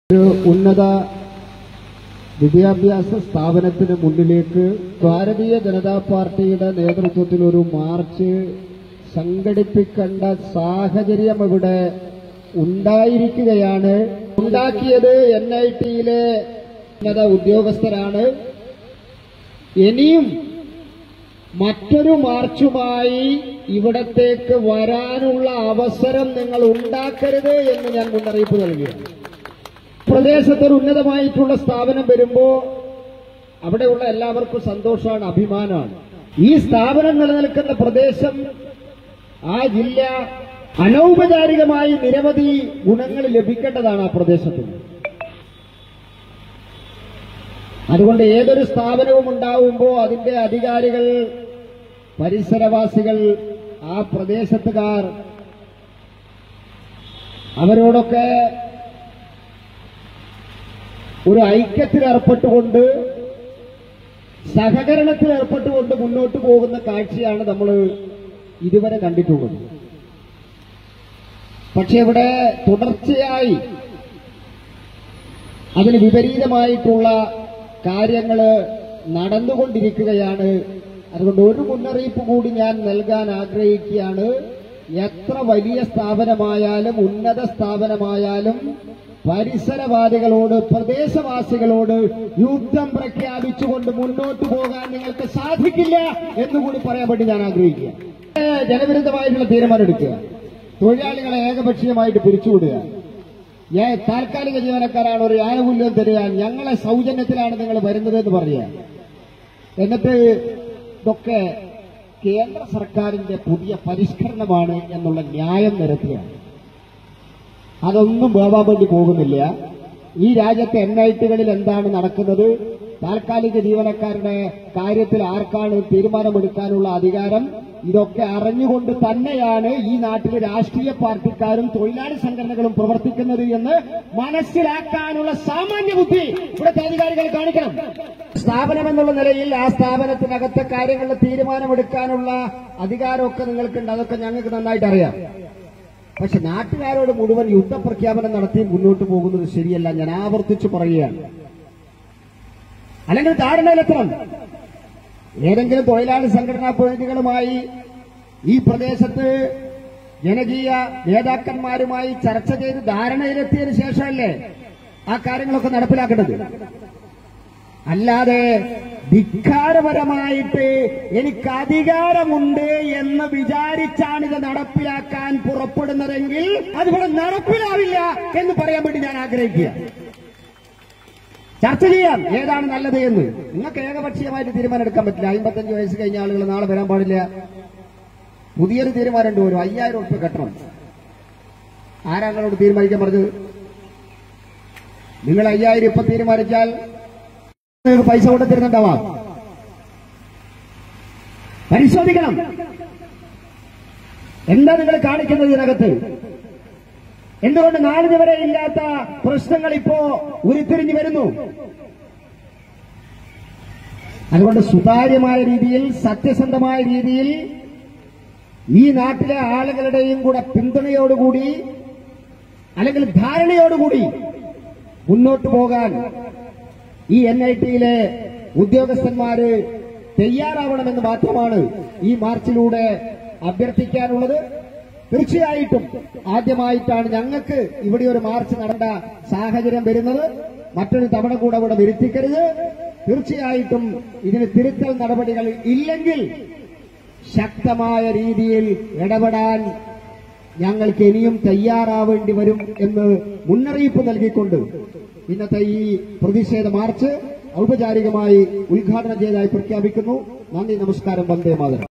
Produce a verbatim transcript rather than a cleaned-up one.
ഒരു ഉന്നത വിദ്യാഭ്യാസ സ്ഥാപനത്തിന് മുന്നിലേക്ക് ഭാരതീയ ജനതാ പാർട്ടിയുടെ നേതൃത്വത്തിൽ ഒരു മാർച്ച് സംഘടിപ്പിക്കേണ്ട സാഹചര്യം ഇവിടെ ഉണ്ടായിരിക്കുകയാണ്. ഉണ്ടാക്കിയത് എൻ ഐ ടിയിലെ ഉന്നത ഉദ്യോഗസ്ഥരാണ്. ഇനിയും മറ്റൊരു മാർച്ചുമായി ഇവിടത്തേക്ക് വരാനുള്ള അവസരം നിങ്ങൾ ഉണ്ടാക്കരുത് എന്ന് ഞാൻ മുന്നറിയിപ്പ് നൽകുകയാണ്. പ്രദേശത്തൊരു ഉന്നതമായിട്ടുള്ള സ്ഥാപനം വരുമ്പോൾ അവിടെയുള്ള എല്ലാവർക്കും സന്തോഷമാണ്, അഭിമാനമാണ്. ഈ സ്ഥാപനം നിലനിൽക്കുന്ന പ്രദേശം, ആ ജില്ല അനൗപചാരികമായി നിരവധി ഗുണങ്ങൾ ലഭിക്കേണ്ടതാണ് ആ പ്രദേശത്തിന്. അതുകൊണ്ട് ഏതൊരു സ്ഥാപനവും ഉണ്ടാവുമ്പോൾ അതിന്റെ അധികാരികൾ, പരിസരവാസികൾ, ആ പ്രദേശത്തുകാർ അവരോടൊക്കെ ഒരു ഐക്യത്തിൽ ഏർപ്പെട്ടുകൊണ്ട്, സഹകരണത്തിൽ ഏർപ്പെട്ടുകൊണ്ട് മുന്നോട്ട് പോകുന്ന കാഴ്ചയാണ് നമ്മൾ ഇതുവരെ കണ്ടിട്ടുള്ളത്. പക്ഷെ ഇവിടെ തുടർച്ചയായി അതിന് വിപരീതമായിട്ടുള്ള കാര്യങ്ങൾ നടന്നുകൊണ്ടിരിക്കുകയാണ്. അതുകൊണ്ട് ഒരു മുന്നറിയിപ്പ് കൂടി ഞാൻ നൽകാൻ ആഗ്രഹിക്കുകയാണ്. എത്ര വലിയ സ്ഥാപനമായാലും, ഉന്നത സ്ഥാപനമായാലും, പരിസരവാദികളോട്, പ്രദേശവാസികളോട് യുദ്ധം പ്രഖ്യാപിച്ചുകൊണ്ട് മുന്നോട്ട് പോകാൻ നിങ്ങൾക്ക് സാധിക്കില്ല എന്നുകൂടി പറയാൻ വേണ്ടി ഞാൻ ആഗ്രഹിക്കുക. ജനവിരുദ്ധമായിട്ടുള്ള തീരുമാനമെടുക്കുക, തൊഴിലാളികളെ ഏകപക്ഷീയമായിട്ട് പിരിച്ചുവിടുക, താൽക്കാലിക ജീവനക്കാരാണ്, ഒരു ആനുകൂല്യം തരിക, ഞങ്ങളെ സൗജന്യത്തിലാണ് നിങ്ങൾ വരുന്നത് എന്ന് പറയുക. എന്നിട്ട് ഇതൊക്കെ കേന്ദ്ര സർക്കാരിന്റെ പുതിയ പരിഷ്കരണമാണ് എന്നുള്ള ന്യായം നിരത്തുകയാണ്. അതൊന്നും വേവാൻ വേണ്ടി പോകുന്നില്ല. ഈ രാജ്യത്തെ എൻ ഐ ടികളിൽ എന്താണ് നടക്കുന്നത്, താൽക്കാലിക ജീവനക്കാരുടെ കാര്യത്തിൽ ആർക്കാണ് തീരുമാനമെടുക്കാനുള്ള അധികാരം, ഇതൊക്കെ അറിഞ്ഞുകൊണ്ട് തന്നെയാണ് ഈ നാട്ടിലെ രാഷ്ട്രീയ പാർട്ടിക്കാരും തൊഴിലാളി സംഘടനകളും പ്രവർത്തിക്കുന്നത് എന്ന് മനസ്സിലാക്കാനുള്ള സാമാന്യ ബുദ്ധി ഇവിടുത്തെ അധികാരികൾ കാണിക്കണം. സ്ഥാപനം എന്നുള്ള നിലയിൽ ആ സ്ഥാപനത്തിനകത്തെ കാര്യങ്ങളിൽ തീരുമാനമെടുക്കാനുള്ള അധികാരമൊക്കെ നിങ്ങൾക്കുണ്ട്. അതൊക്കെ ഞങ്ങൾക്ക് നന്നായിട്ട് അറിയാം. പക്ഷെ നാട്ടുകാരോട് മുഴുവൻ യുദ്ധപ്രഖ്യാപനം നടത്തി മുന്നോട്ട് പോകുന്നത് ശരിയല്ല. ഞാൻ ആവർത്തിച്ചു പറയുകയാണ്. അല്ലെങ്കിൽ ധാരണയിലെത്തണം. ഏതെങ്കിലും തൊഴിലാളി സംഘടനാ പ്രതിനിധികളുമായി ഈ പ്രദേശത്ത് ജനകീയ നേതാക്കന്മാരുമായി ചർച്ച ചെയ്ത് ധാരണയിലെത്തിയതിനു ശേഷമല്ലേ ആ കാര്യങ്ങളൊക്കെ നടപ്പിലാക്കേണ്ടത്. അല്ലാതെ ധിക്കാരപരമായിട്ട് എനിക്ക് അധികാരമുണ്ട് എന്ന് വിചാരിച്ചാണിത് നടപ്പിലാക്കാൻ പുറപ്പെടുന്നതെങ്കിൽ അതിവിടെ നടപ്പിലാവില്ല എന്ന് പറയാൻ വേണ്ടി ഞാൻ ആഗ്രഹിക്കുക. ചർച്ച ചെയ്യാം ഏതാണ് നല്ലത് എന്ന്. നിങ്ങൾക്ക് ഏകപക്ഷീയമായിട്ട് തീരുമാനം എടുക്കാൻ പറ്റില്ല. അമ്പത്തഞ്ച് വയസ്സ് കഴിഞ്ഞ ആളുകൾ നാളെ വരാൻ പാടില്ല. പുതിയൊരു തീരുമാനം ഉണ്ട്, ഒരു അയ്യായിരം ഉറുപ്പിക കെട്ടണം. ആരാങ്ങളോട് തീരുമാനിക്കാൻ പറഞ്ഞത്? നിങ്ങൾ അയ്യായിരം ഇപ്പൊ തീരുമാനിച്ചാൽ നിങ്ങൾക്ക് പൈസ കൊണ്ടുതരുന്നുണ്ടാവാം. പരിശോധിക്കണം. എന്താ നിങ്ങൾ കാണിക്കുന്നത് ഇതിനകത്ത്? എന്തുകൊണ്ട് നാളിന് വരെ ഇല്ലാത്ത പ്രശ്നങ്ങൾ ഇപ്പോ ഉരുത്തിരിഞ്ഞു വരുന്നു? അതുകൊണ്ട് സുതാര്യമായ രീതിയിൽ, സത്യസന്ധമായ രീതിയിൽ ഈ നാട്ടിലെ ആളുകളുടെയും കൂടെ പിന്തുണയോടുകൂടി, അല്ലെങ്കിൽ ധാരണയോടുകൂടി മുന്നോട്ട് പോകാൻ ഈ എൻ ഐ ടിയിലെ ഉദ്യോഗസ്ഥന്മാര് തയ്യാറാവണമെന്ന് മാത്രമാണ് ഈ മാർച്ചിലൂടെ അഭ്യർത്ഥിക്കാനുള്ളത്. തീർച്ചയായിട്ടും ആദ്യമായിട്ടാണ് ഞങ്ങൾക്ക് ഇവിടെ ഒരു മാർച്ച് നടന്ന സാഹചര്യം വരുന്നത്. മറ്റൊരു തവണ കൂടെ ഇവിടെ വരുത്തിക്കരുത്. തീർച്ചയായിട്ടും ഇതിന് തിരുത്തൽ നടപടികൾ ഇല്ലെങ്കിൽ ശക്തമായ രീതിയിൽ ഇടപെടാൻ ഞങ്ങൾക്ക് ഇനിയും തയ്യാറാവേണ്ടി വരും എന്ന് മുന്നറിയിപ്പ് നൽകിക്കൊണ്ട് ഇന്നത്തെ ഈ പ്രതിഷേധ മാർച്ച് ഔപചാരികമായി ഉദ്ഘാടനം ചെയ്തതായി പ്രഖ്യാപിക്കുന്നു. നന്ദി, നമസ്കാരം, വന്ദേ മാതരം.